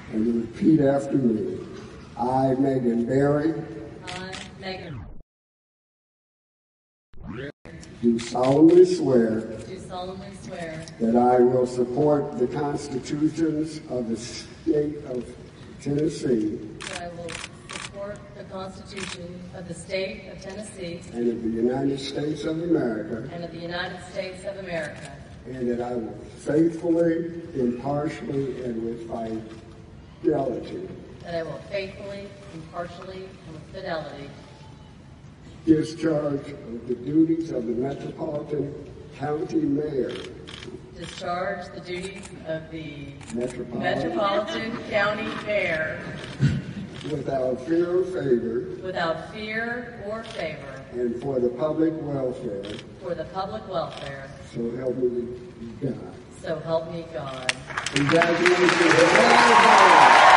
And you repeat after me. I, Megan Barry, I, Megan, do solemnly swear that I will support the constitutions of the state of Tennessee I will support the Constitution of the state of Tennessee and of the United States of America, and of the United States of America, and that I will faithfully, impartially, and with fidelity that I will faithfully, impartially, and with fidelity discharge of the duties of the Metropolitan County Mayor discharge the duties of the Metropolitan County Mayor without fear or favor without fear or favor and for the public welfare. for the public welfare. So help me God. So help me God. Congratulations.